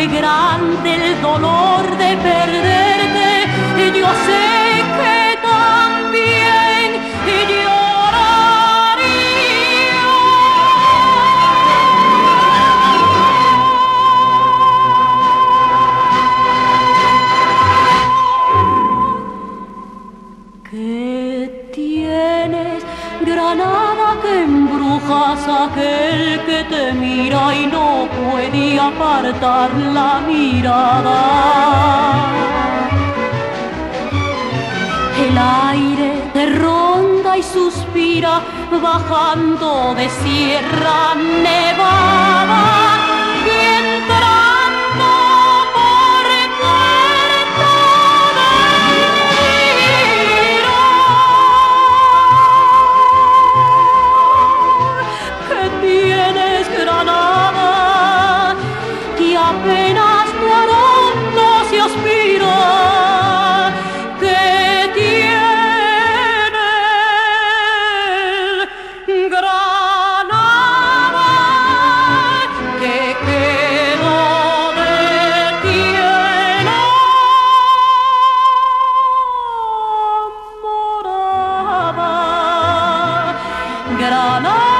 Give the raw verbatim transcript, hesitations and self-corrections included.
grande el dolor de perderte, y yo sé que también lloraría. ¿Qué tienes, Granada, que embrujas a aquel que te mira y no puede apartar la mirada? El aire te ronda y suspira, bajando de Sierra Nevada y entrando por Puerto del Mirador. ¿Qué tienes, Granada, que apenas tu aroma se aspira? ¿Qué tienes, Granada, que quedó de ti enamorada? Granada.